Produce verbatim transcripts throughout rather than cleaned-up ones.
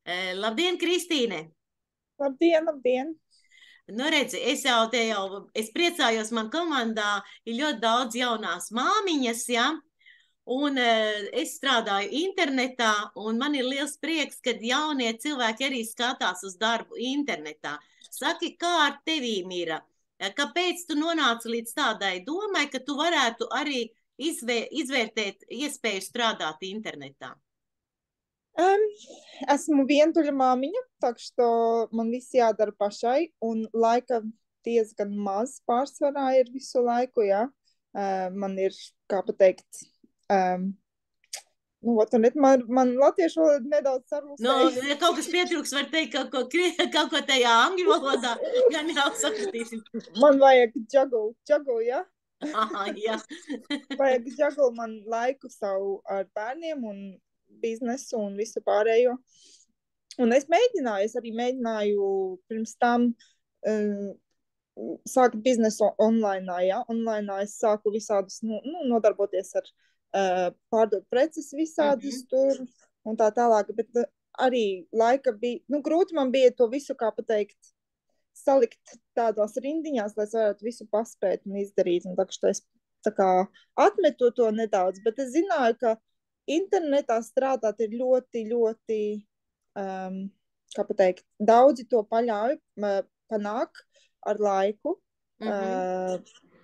Eh, Labdien, Kristīne! Labdien, labdien! Nu, redzi, es jau te jau, es priecājos, man komandā ir ļoti daudz jaunās māmiņas, ja? Un uh, es strādāju internetā, un man ir liels prieks, kad jaunie cilvēki arī skatās uz darbu internetā. Saki, kā ar tevīm ir? Kāpēc tu nonāci līdz tādai domai, ka tu varētu arī izvē, izvērtēt iespēju strādāt internetā? Um, esmu vientuļa māmiņa, так что man viss jādara pašai, un laika diezgan maz pārsvarā ir visu laiku, jā. Uh, man ir, kā pateikt, um, nu, ot, un man, man latviešu valoda nedaudz Nu, sarūstējas. ja kaut kas pietrūks, var teikt kaut ko, kri- kaut ko tajā angļu valodā, gan jau sapratīsim. Man vajag juggle, juggle, jā. Aha, jā. Vajag juggle man laiku savu ar bērniem un biznesu un visu pārējo. Un es mēģināju, es arī mēģināju pirms tam um, sākt biznesu online, ja? Online es sāku visādus, nu, nu nodarboties ar uh, pārdot preces visādus mm -hmm. tur un tā tālāk, bet uh, arī laika bija, nu, grūti man bija to visu, kā pateikt, salikt tādās rindiņās, lai es varētu visu paspēt un izdarīt, un tā, ka es tā kā atmetu to nedaudz, bet es zināju, ka internetā strādāt ir ļoti, ļoti, um, kā pateikt, daudzi to paļauj, panāk ar laiku. Mm -hmm.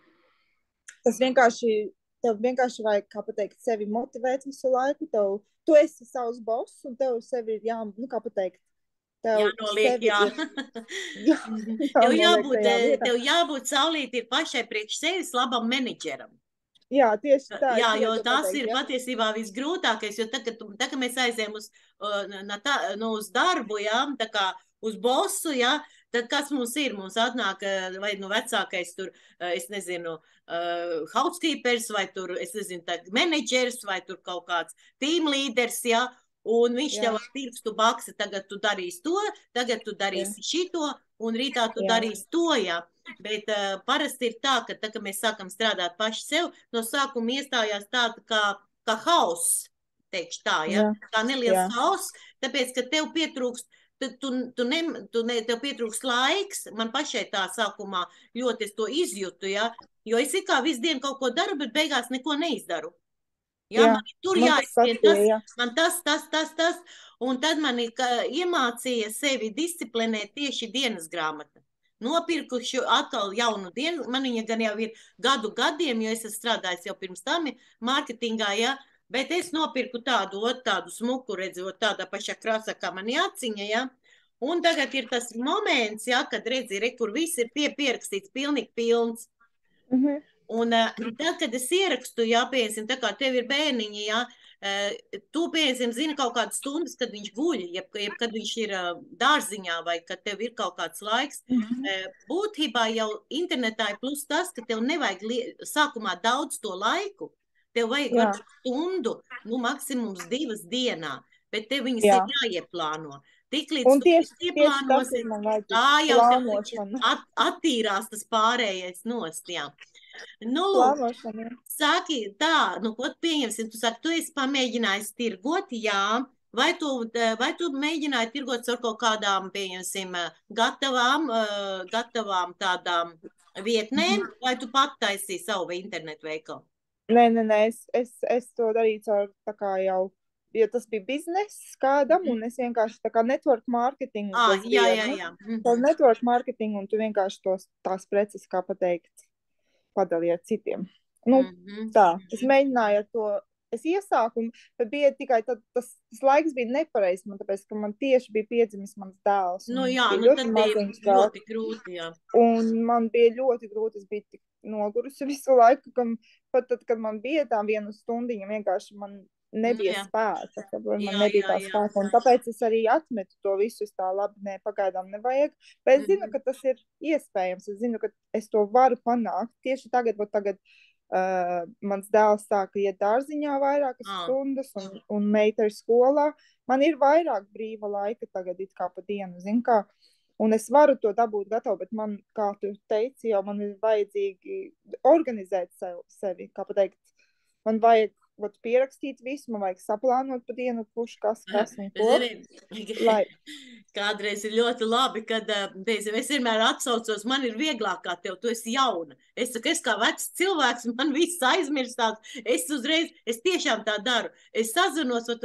uh, tas vienkārši, tev vienkārši vajag, kā pateikt, sevi motivēt visu laiku. Tev, tu esi savs boss, un tev sevi ir jā, nu, kā pateikt, tev jānoliek, jā. Ir, jā, tev jābūt, tev jābūt saulīt ir pašai priekš sevis labam menedžeram. Jā, tieši tā. Jā, jo tas pateikt, ir ja? patiesībā visgrūtākais, jo tad, kad, tā, kad mēs aizējam uz, uh, tā, nu, uz darbu, jā, tā kā uz bosu, jā, tad kas mums ir? Mums atnāk vai nu vecākais tur, es nezinu, uh, housekeepers, vai tur, es nezinu, tā, menedžers, vai tur kaut kāds team leaders, jā, un viņš jā. Tev ar pirkstu baksa, tagad tu darīsi to, tagad tu darīsi jā. Šito, un rītā tu jā. Darīsi to, jā. Bet uh, parasti ir tā, ka tā, kad mēs sākam strādāt paši sev, no sākuma iestājās tāda kā, kā hauss, teikšu tā, ja? Jā. Kā neliels hauss, tāpēc, ka tev pietrūkst, tu, tu, tu ne, tu ne, tev pietrūkst laiks, man pašai tā sākumā ļoti es to izjūtu, ja? Jo es it kā visu dienu kaut ko daru, bet beigās neko neizdaru. Ja? Jā, man tur jāizsien tas, jā. Man tas, tas, tas, tas, un tad man ir, iemācīja sevi disciplinēt tieši dienas grāmata. Nopirkuši atkal jaunu dienu, man viņa gan jau ir gadu gadiem, jo es esmu strādājis jau pirms tam mārketingā, ja, bet es nopirku tādu, ot, tādu smuku, redzot, tādā pašā krāsā, kā man jāciņa, ja, un tagad ir tas moments, ja, kad redzi, re, kur viss ir pie, pierakstīts, pilnīgi pilns. Mm -hmm. Un uh, tad, kad es ierakstu, ja, piemēram, tā kā tev ir bērniņi, ja, Uh, tu, piemēram, zini kaut kādas stundas, kad viņš guļ, jeb, jeb kad viņš ir uh, dārziņā vai kad tev ir kaut kāds laiks. Mm -hmm. uh, būtībā jau internetā ir plus tas, ka tev nevajag sākumā daudz to laiku. Tev vajag varbūt stundu, nu maksimums divas dienā, bet tev viņas Jā. Ir jāieplāno. Tik līdz un tu tieši, ieplānosi, tieši tā jau tev at, attīrās tas pārējais nost, jā. Nu, lūk, saki tā, nu, ko pieņemsim, tu saki, tu esi pamēģinājis tirgot, jā, vai tu, vai tu mēģināji tirgot ar kaut kādām, pieņemsim, gatavām, gatavām tādām vietnēm, vai tu pat taisīji savu internetu veikalu? Nē, nē, nē, es, es, es to darīju caur tā kā jau, jo tas bija bizness kādam, mm. un es vienkārši tā kā network marketingu. Ah, jā, bija, jā, nu, jā. Mm. Tā network marketingu, un tu vienkārši tos, tās preces, kā pateikt, padalīja ar citiem. Nu, mm -hmm. tā, es mēģināju ar to, es iesāku, bet bija tikai tad, tas, tas laiks bija nepareizs man, tāpēc, ka man tieši bija piedzimis mans dēls. Nu jā, nu tad bija ļoti grūti, jā. Un man bija ļoti grūti, es biju tik nogurusi visu laiku, ka pat tad, kad man bija tā viena stundiņa, vienkārši man nebija jā. Spēka, ka man jā, nebija tā jā, spēka, jā. Un tāpēc es arī atmetu to visu, es tā labi, ne, pagaidām nevajag, bet es zinu, mm -hmm. ka tas ir iespējams, es zinu, ka es to varu panākt, tieši tagad, bet tagad uh, mans dēls sāka iet dārziņā vairākas ah. stundas, un, un meita ir skolā, man ir vairāk brīva laika tagad it kā pa dienu, zin kā, un es varu to dabūt gatavu, bet man, kā tu teici, jau man ir vajadzīgi organizēt sev, sevi, kā pateikt, man vajag vat, pierakstīt visu, man vajag saplānot pa dienu, kurš kas, kas un ko. Zini, Lai... kādreiz ir ļoti labi, kad teicam, es vienmēr atsaucos, man ir vieglāk kā tev, tu esi jauna. Es saku, es kā vecs cilvēks, man viss aizmirstās. Es uzreiz, es tiešām tā daru. Es sazinos, ot,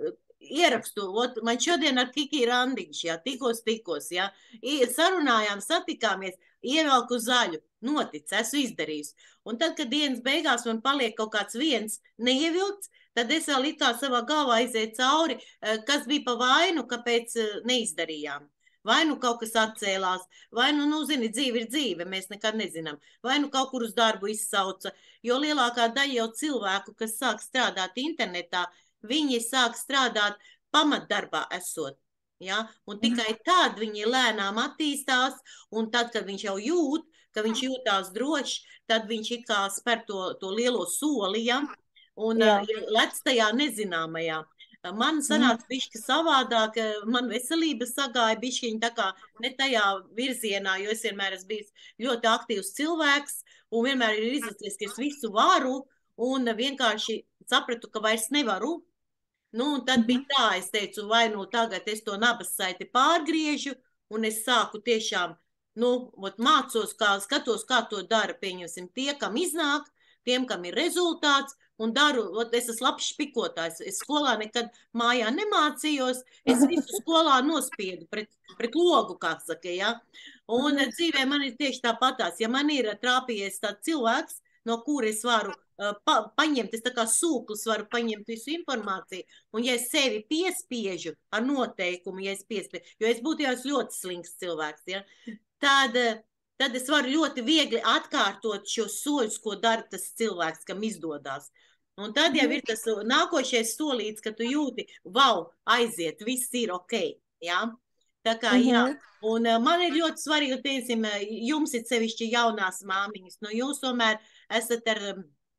ierakstu, ot, man šodien ar Kiki randiņš, jā, tikos, tikos, jā. Sarunājām, satikāmies, ievelku zaļu, notic, esmu izdarījis. Un tad, kad dienas beigās man paliek kaut kāds viens neievilkts, tad es vēl it kā savā galvā aizēju cauri, kas bija pa vainu, kāpēc neizdarījām. Vai nu kaut kas atcēlās, vai nu, nu, zini, dzīve ir dzīve, mēs nekad nezinām. Vai nu kaut kur uz darbu izsauca, jo lielākā daļa jau cilvēku, kas sāk strādāt internetā, viņi sāk strādāt pamatdarbā esot. Ja? Un tikai tad viņi lēnām attīstās, un tad, kad viņš jau jūt, ka viņš jūtās drošs, tad viņš it kā spēr to, to lielo soli, ja? Un uh, lec tajā nezināmajā. Man sanāca bišķi savādāk, man veselība sagāja bišķiņi tā kā ne tajā virzienā, jo es vienmēr esmu bijis ļoti aktīvs cilvēks un vienmēr ir izlasties, ka es visu varu un vienkārši sapratu, ka vairs nevaru. Nu, un tad bija tā, es teicu, vai nu tagad es to nabas saiti pārgriežu un es sāku tiešām, nu, mācos, kā, skatos, kā to dara, pieņemsim, tie, kam iznāk, tiem, kam ir rezultāts, un daru, ot, es esmu labs špikotājs. Es skolā nekad mājā nemācījos, es visu skolā nospiedu pret, pret logu, kā saka, ja. Un mm. dzīvē man ir tieši tāpatās. Ja man ir trāpījies tāds cilvēks, no kura es varu uh, pa, paņemt, es tā kā sūklis varu paņemt visu informāciju, un ja es sevi piespiežu ar noteikumu, ja es piespiežu, jo es būtu jau ļoti slinks cilvēks, ja, tad... tad es varu ļoti viegli atkārtot šos soļus, ko dara tas cilvēks, kam izdodās. Un tad jau ir tas nākošais solīts, ka tu jūti, vau, aiziet, viss ir ok, jā? Tā kā, jā. Un man ir ļoti svarīgi, teiksim, jums ir sevišķi jaunās māmiņas, no jūs tomēr esat ar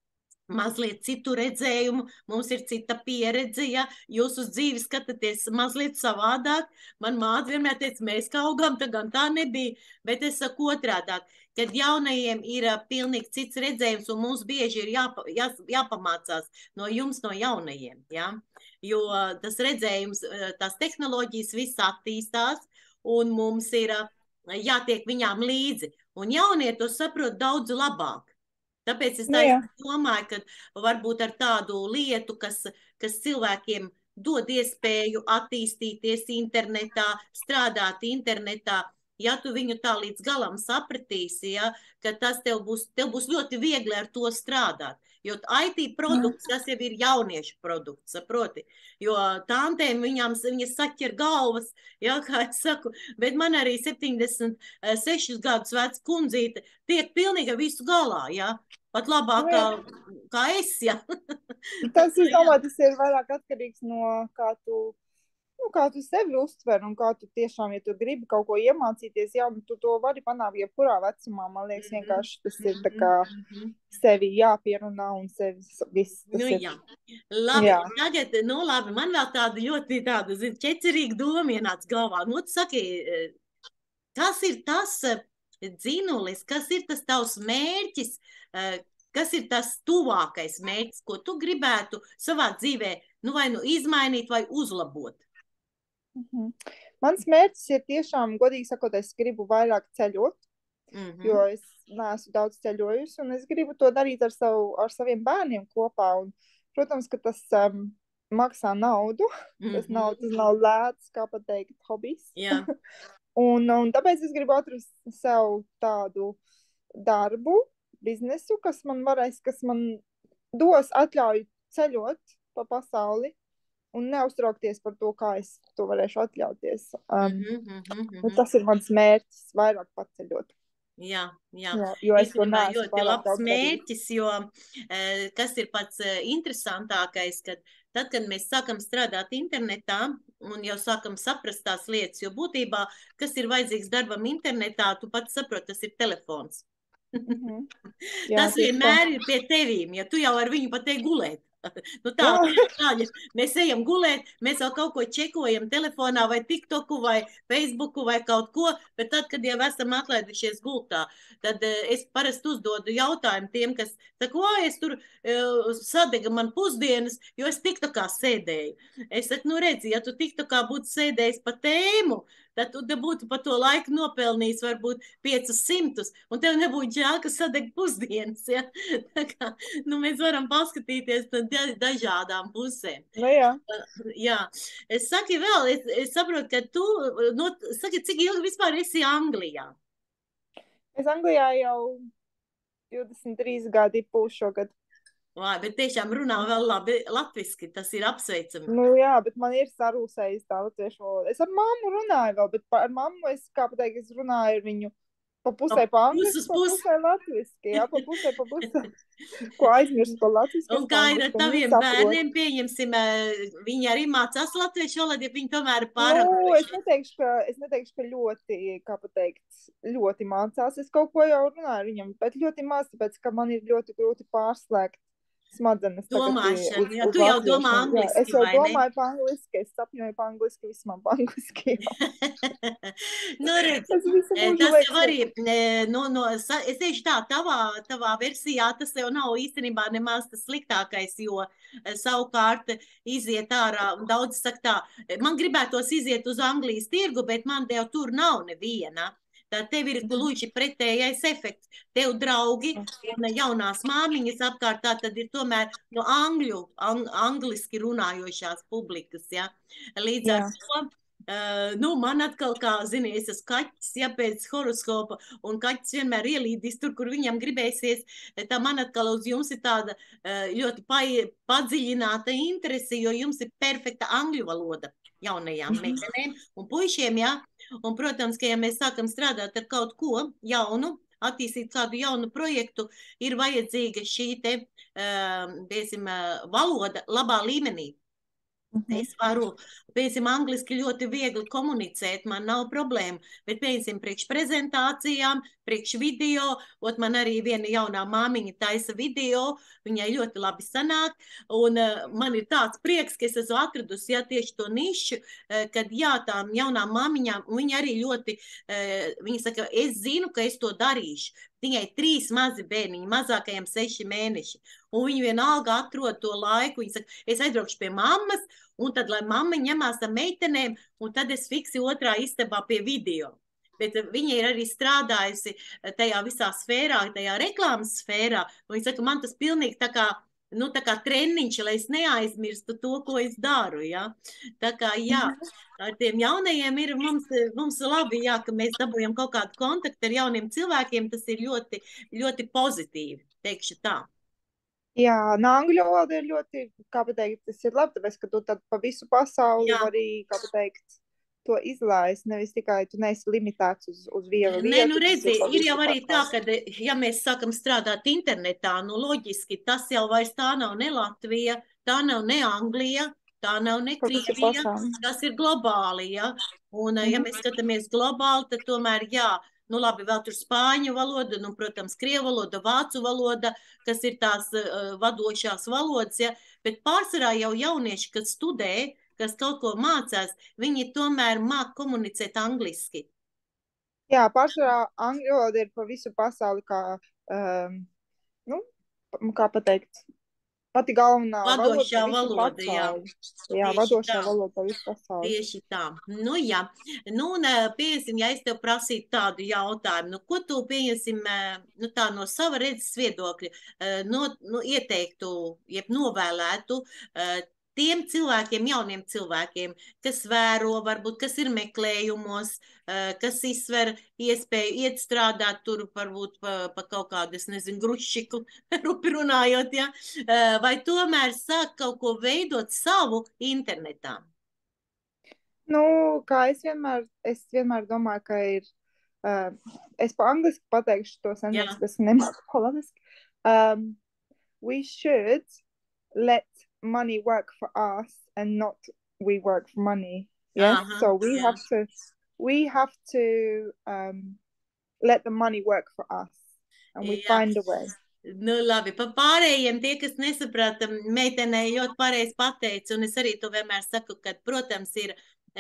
mazliet citu redzējumu, mums ir cita pieredze, ja jūs uz dzīvi skatāties mazliet savādāk. Man māte vienmēr teica, mēs kā augām, tā gan tā nebija, bet es saku otrādāk, kad jaunajiem ir pilnīgi cits redzējums un mums bieži ir jāpa, jā, jāpamācās no jums, no jaunajiem, ja? Jo tas redzējums, tās tehnoloģijas viss attīstās un mums ir jātiek viņām līdzi. Un jaunie to saprot daudz labāk. Tāpēc es tā domāju, ka varbūt ar tādu lietu, kas, kas cilvēkiem dod iespēju attīstīties internetā, strādāt internetā, ja tu viņu tā līdz galam sapratīsi, ja, ka tas tev būs, tev būs ļoti viegli ar to strādāt. Jo I T produkts, tas jau ir jauniešu produkts, saproti? Jo tantēm viņām, viņas saķer galvas, ja, kā es saku, bet man arī septiņdesmit sešus gadus vecs kundzīte tiek pilnīgi visu galā, ja? Pat labāk kā, kā es, ja. Tas, es domāju, tas ir vairāk atkarīgs no kā tu, nu, kā tu sevi uztver un kā tu tiešām, ja tu gribi kaut ko iemācīties, jā, tu to vari panākt jebkurā vecumā, man liekas, vienkārši tas ir tā kā sevi jāpierunā un sevi viss. Tas nu, ir. Jā. Labi, jā. Tagad, nu labi, man vēl tāda ļoti tāda, zin, ķecerīga doma ienāca galvā. Nu, tu saki, kas ir tas dzinulis, kas ir tas tavs mērķis, kas ir tas tuvākais mērķis, ko tu gribētu savā dzīvē, nu vai nu izmainīt vai uzlabot? Mhm. Mans mērķis ir tiešām, godīgi sakot, es gribu vairāk ceļot, mhm. jo es neesmu daudz ceļojusi un es gribu to darīt ar, savu, ar saviem bērniem kopā. Un, protams, ka tas um, maksā naudu, mhm. tas, nav, tas nav lēts, kā pateikt, hobijs. Jā. un, un tāpēc es gribu atrast sev tādu darbu, biznesu, kas man varēs, kas man dos atļauju ceļot pa pasauli un neuztraukties par to, kā es to varēšu atļauties. Um, mm -hmm, mm -hmm. Tas ir mans mērķis, vairāk paceļot. Jā, jā. jā jo es to neesmu ļoti labs mērķis, jo kas ir pats interesantākais, kad tad, kad mēs sākam strādāt internetā un jau sākam saprast tās lietas, jo būtībā, kas ir vajadzīgs darbam internetā, tu pats saproti, tas ir telefons. Mm-hmm. Jā, tas vienmēr ir pie tevīm, ja tu jau ar viņu pat te gulēt. Nu tā, tā, ja mēs ejam gulēt, mēs vēl kaut ko čekojam telefonā vai TikToku vai Facebooku vai kaut ko, bet tad, kad jau esam atlaidušies gultā, tad es parasti uzdodu jautājumu tiem, kas saka, o, es tur uh, sadega man pusdienas, jo es TikTokā sēdēju. Es saku, nu redzi, ja tu TikTokā būtu sēdējis pa tēmu, tad tu būtu pa to laiku nopelnījis varbūt piecus simtus, un tev nebūtu žēl, ka sadeg pusdienas, ja? Tā kā, nu, mēs varam paskatīties da dažādām pusēm. Nu, jā. Jā. Es saku vēl, es, es saprotu, ka tu, no, saki, cik ilgi vispār esi Anglijā? Es Anglijā jau divdesmit trīs gadi būšu šogad. Vai, bet tiešām runā vēl labi latviski, tas ir apsveicami. Nu jā, bet man ir sarūsējis tā latviešu valoda. Es ar mammu runāju vēl, bet ar mammu es, kā pateikt, es runāju ar viņu pa pusē pa angliski, pa pusē latviski, jā, pa pusē, pa pusē. Ko aizmirst pa latviski. Un kā ir ar taviem bērniem, pieņemsim, viņi arī mācās latviešu valodu, ja viņi tomēr pārāk. Nu, es neteikšu, ka, es neteikšu, ka ļoti, kā pateikt, ļoti mācās. Es kaut ko jau runāju ar viņam, bet ļoti maz, tāpēc, ka man ir ļoti grūti pārslēgt smadzenes. Domāšana, uz, jā, uz tu jau domā angliski, jā, es jau domāju pa angliski, es sapņoju pa angliski, viss man pa angliski. Nu, redz, tas jau arī, no, no, es teikšu tā, tavā, tavā versijā tas jau nav īstenībā nemaz tas sliktākais, jo savukārt iziet ārā, daudz saka tā, man gribētos iziet uz Anglijas tirgu, bet man jau tur nav neviena. Tā tev ir gluži pretējais efekts. Tev draugi un jaunās māmiņas apkārt, tā tad ir tomēr no angļu, ang, angliski runājošās publikas, ja. Līdz ar to, uh, nu, man atkal kā, zini, es esmu kaķis, ja, pēc horoskopa, un kaķis vienmēr ielīdīs tur, kur viņam gribēsies, tā man atkal uz jums ir tāda uh, ļoti pa, padziļināta interese, jo jums ir perfekta angļu valoda jaunajām meitenēm un puišiem, jā. Un, protams, ka ja mēs sākam strādāt ar kaut ko jaunu, attīstīt kādu jaunu projektu, ir vajadzīga šī te, piemēram, valoda labā līmenī. Es varu, piemēram, angliski ļoti viegli komunicēt, man nav problēma, bet, piemēram, priekš prezentācijām, priekš video, ot man arī viena jaunā māmiņa taisa video, viņai ļoti labi sanāk, un uh, man ir tāds prieks, ka es esmu atradusi, jā, tieši to nišu, uh, kad jā, tām jaunām māmiņām, viņa arī ļoti, uh, viņa saka, es zinu, ka es to darīšu. Viņai trīs mazi bērniņi, mazākajiem seši mēneši, un viņa vienalga atrod to laiku, viņa saka, es aizbraukšu pie mammas, un tad, lai mamma ņemās ar meitenēm, un tad es fiksi otrā istabā pie video. Bet viņa ir arī strādājusi tajā visā sfērā, tajā reklāmas sfērā, un viņa saka, man tas pilnīgi tā kā, nu, tā kā treniņš, lai es neaizmirstu to, ko es daru, ja. Tā kā, jā, ar tiem jaunajiem ir mums, mums labi, jā, ka mēs dabūjam kaut kādu kontaktu ar jauniem cilvēkiem, tas ir ļoti, ļoti pozitīvi, teikšu tā. Jā, no angļu valoda ir ļoti, kā pateikt, tas ir labi, tāpēc, ka tu tad pa visu pasauli vari, kā pateikt, to izlaist, nevis tikai tu neesi limitēts uz, uz vienu vietu. Nē, nu redzi, ir, ir jau arī tā, ka, ja mēs sākam strādāt internetā, nu loģiski, tas jau vairs tā nav ne Latvija, tā nav ne Anglija, tā nav ne Krievija, tas ir globāli, ja. Un, mm-hmm. ja mēs skatāmies globāli, tad tomēr, jā, nu labi, vēl tur spāņu valoda, nu, protams, krievu valoda, vācu valoda, kas ir tās uh, vadošās valodas, ja, bet pārsvarā jau jaunieši, kas studē, kas kaut ko mācās, viņi tomēr māk komunicēt angliski. Jā, pārsvarā angļu valoda ir pa visu pasauli, kā, um, nu, kā pateikt, pati galvenā vadošā valoda, jā. Jā, vadošā valoda pa visu pasauli. Tieši tā. Nu, jā. Nu, un, pieņemsim, ja es tev prasītu tādu jautājumu, nu, ko tu, pieņemsim, nu, tā no sava redzes viedokļa, no, nu, ieteiktu, jeb novēlētu tiem cilvēkiem, jauniem cilvēkiem, kas vēro, varbūt, kas ir meklējumos, kas izsver iespēju iet strādāt tur, varbūt pa, pa kaut kādu, es nezinu, grušiku, rupi runājot, ja? Vai tomēr sāk kaut ko veidot savu internetā? Nu, kā es vienmēr, es vienmēr domāju, ka ir, uh, es pa angliski pateikšu to sentenci, kas nemāku poloniski. Um, we should let money work for us and not we work for money. Yeah. Uh-huh. So we yeah. have to we have to um let the money work for us and we yeah. find a way. Nu, labi, pa pārējiem tie, kas nesaprata, meitenei ļoti pareizi pateica, un es arī to vienmēr saku, ka, protams, ir,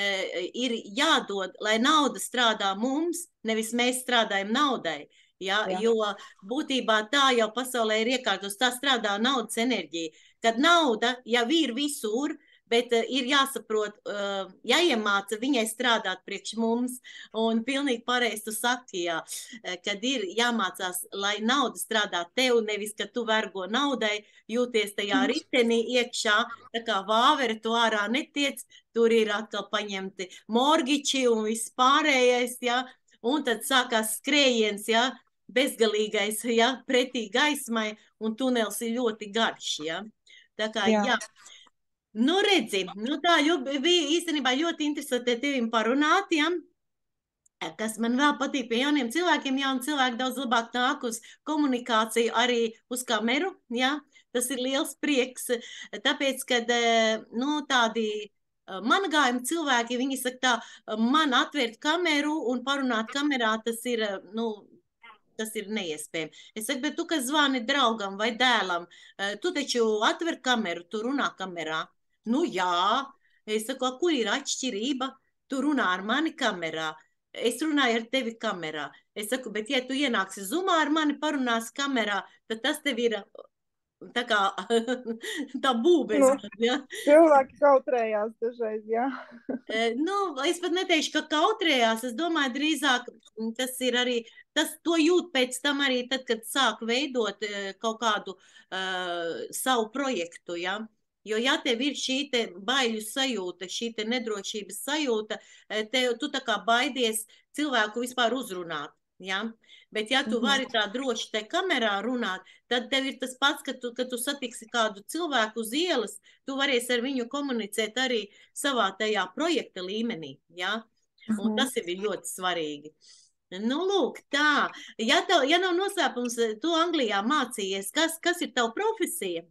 ir jādod, lai nauda strādā mums, nevis mēs strādājam naudai. Ja, Jā. jo būtībā tā jau pasaulē ir iekārtos, tā strādā naudas enerģija. Kad nauda jau ir visur, bet uh, ir jāsaprot, uh, jāiemāca viņai strādāt priekš mums, un pilnīgi pareizi tu saki, jā, kad ir jāmācās, lai nauda strādā tev, nevis, ka tu vergo naudai, jūties tajā ritenī iekšā, tā kā vāveri tu ārā netiec, tur ir atkal paņemti morgiči un viss pārējais, jā, un tad sākās skrējiens, jā, bezgalīgais, jā, pretī gaismai, un tunels ir ļoti garš, jā. Tā kā, jā. jā. Nu, redzi, nu tā jo, bija īstenībā ļoti interesanti tevim parunāt, ja? Kas man vēl patīk pie jauniem cilvēkiem, jauni cilvēki daudz labāk nāk uz komunikāciju arī uz kameru, ja? Tas ir liels prieks, tāpēc, kad, nu, tādi man gājumi cilvēki, viņi saka tā, man atvērt kameru un parunāt kamerā, tas ir, nu, tas ir neiespējami. Es saku, bet tu, kas zvani draugam vai dēlam, tu taču atver kameru, tu runā kamerā. Nu jā, es saku, kur ir atšķirība? Tu runā ar mani kamerā, es runāju ar tevi kamerā. Es saku, bet ja tu ienāksi zumā ar mani parunās kamerā, tad tas tev ir tā kā tā būbes. Nu, ja? Cilvēki kautrējās dažreiz, jā. Nu, es pat neteikšu, ka kautrējās, es domāju, drīzāk tas ir arī, tas to jūt pēc tam arī tad, kad sāk veidot kaut kādu uh, savu projektu, jā. Jo, ja tev ir šī te baiļu sajūta, šī te nedrošības sajūta, tev, tu tā kā baidies cilvēku vispār uzrunāt, ja? Bet ja tu vari tā droši te kamerā runāt, tad tev ir tas pats, ka tu, ka tu satiksi kādu cilvēku uz ielas, tu varēsi ar viņu komunicēt arī savā tajā projekta līmenī, ja? Un tas ir ļoti svarīgi. Nu, lūk, tā. Ja, tev, ja nav noslēpums, tu Anglijā mācījies, kas, kas ir tava profesija?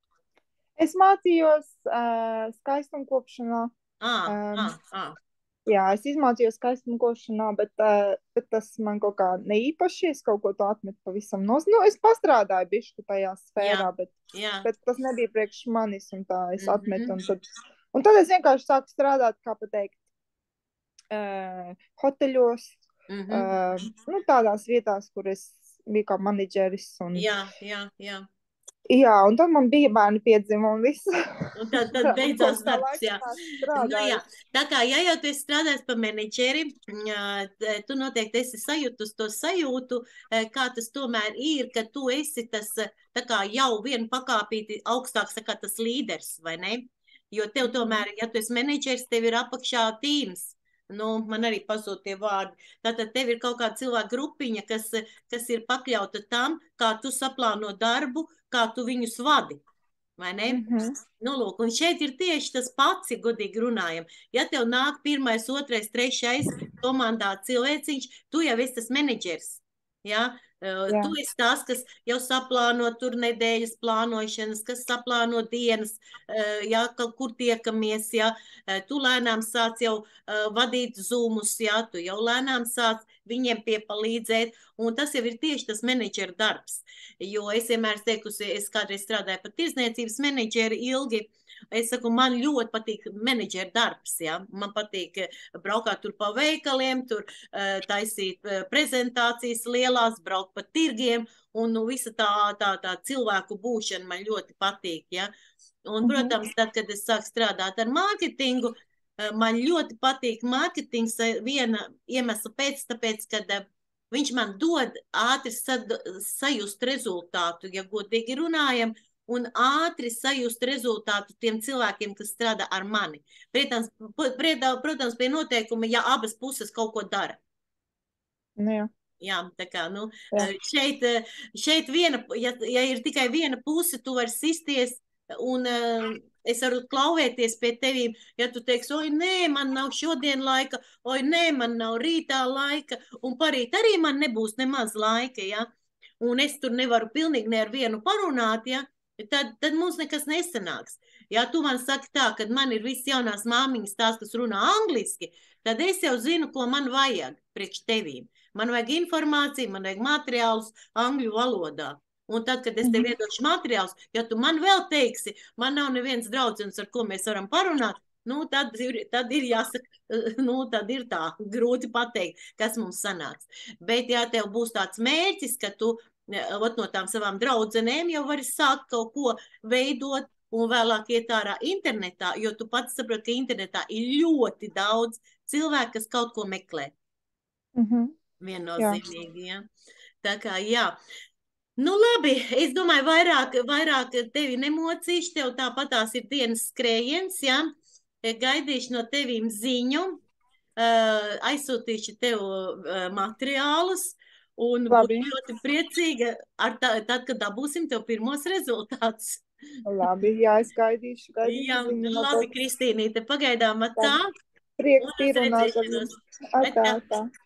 Es mācījos uh, skaistumkopšanā. Ah, um, ah, ah. Jā, es izmācījos skaistumkopšanā, bet, uh, bet tas man kaut kā neīpaši, es kaut ko to atmetu pavisam nos. Nu, es pastrādāju bišķi tajā sfērā, jā, bet, jā. bet tas nebija priekš manis, un tā es Mm-hmm. atmetu. Un tad, un tad es vienkārši sāku strādāt, kā pateikt, uh, hoteļos, Mm-hmm. uh, nu, tādās vietās, kur es biju kā menedžeris. Un... Jā, jā, jā. Jā, un tad man bija bērni piedzima un viss. Un tad, tad beidzās darbs, jā. Nu, jā. Tā kā, ja jau tu esi strādājis pa menedžeri, tu noteikti esi sajūtus to sajūtu, kā tas tomēr ir, ka tu esi tas, tā kā jau vienu pakāpīti augstāks, tā kā tas līderis, vai ne? Jo tev tomēr, ja tu esi menedžers, tev ir apakšā tīms. Nu, man arī pazūd tie vārdi. Tātad tev ir kaut kāda cilvēka grupiņa, kas, kas ir pakļauta tam, kā tu saplāno darbu, kā tu viņus vadi, vai ne? Mm-hmm. Nu, lūk, un šeit ir tieši tas pats, ja godīgi runājam. Ja tev nāk pirmais, otrais, trešais komandā cilvēciņš, tu jau esi tas menedžers, ja? Jā. Tu esi tās, kas jau saplāno tur nedēļas plānošanas, kas saplāno dienas, ja, kur tiekamies, ja, tu lēnām sāc jau uh, vadīt zoomus, ja, tu jau lēnām sāc viņiem piepalīdzēt, un tas jau ir tieši tas menedžera darbs, jo es vienmēr teikusi, es kādreiz strādāju par tirzniecības menedžeri ilgi, es saku, man ļoti patīk menedžera darbs, ja, man patīk braukāt tur pa veikaliem, tur uh, taisīt uh, prezentācijas lielās, braukt pa tirgiem, un nu, visa tā, tā, tā cilvēku būšana man ļoti patīk, ja, un, protams, tad, kad es sāku strādāt ar mārketingu, uh, man ļoti patīk mārketings viena iemesla pēc, tāpēc, kad uh, viņš man dod ātri sad, sajust rezultātu, ja godīgi runājam, un ātri sajust rezultātu tiem cilvēkiem, kas strādā ar mani. Protams, protams, pie noteikuma, ja abas puses kaut ko dara. Jā. Jā, tā kā, nu, Jā. šeit, šeit viena, ja, ja ir tikai viena puse, tu vari sisties, un uh, es varu klauvēties pie tevīm, ja tu teiksi, oi, nē, man nav šodien laika, oi, nē, man nav rītā laika, un parīt arī man nebūs nemaz laika, ja, un es tur nevaru pilnīgi ne ar vienu parunāt, ja, Tad, tad mums nekas nesanāks. Ja tu man saki tā, kad man ir viss jaunās māmiņas tās, kas runā angliski, tad es jau zinu, ko man vajag priekš tevīm. Man vajag informāciju, man vajag materiālus angļu valodā. Un tad, kad es tev iedošu materiālus, ja tu man vēl teiksi, man nav neviens draudzens, ar ko mēs varam parunāt, nu, tad ir, tad ir jāsaka, nu, tad ir tā grūti pateikt, kas mums sanāks. Bet, ja tev būs tāds mērķis, ka tu ot, no tām savām draudzenēm jau vari sākt kaut ko veidot un vēlāk iet ārā internetā, jo tu pats saproti, ka internetā ir ļoti daudz cilvēku, kas kaut ko meklē. Mm -hmm. Viennozīmīgi, jā. Tā kā, jā. Nu, labi, es domāju, vairāk, vairāk tevi nemocīšu, tev tāpatās ir dienas skrējiens, jā. Gaidīšu no tevīm ziņu, aizsūtīšu tev materiālus, un Labi. būtu ļoti priecīga, ar tā, tad, kad dabūsim tev pirmos rezultātus. Labi, jā, es gaidīšu, gaidīšu Jā, ziņu. labi, Kristīnīte, pagaidām tā. Prieks ir runāt ar jums. Atā, atā.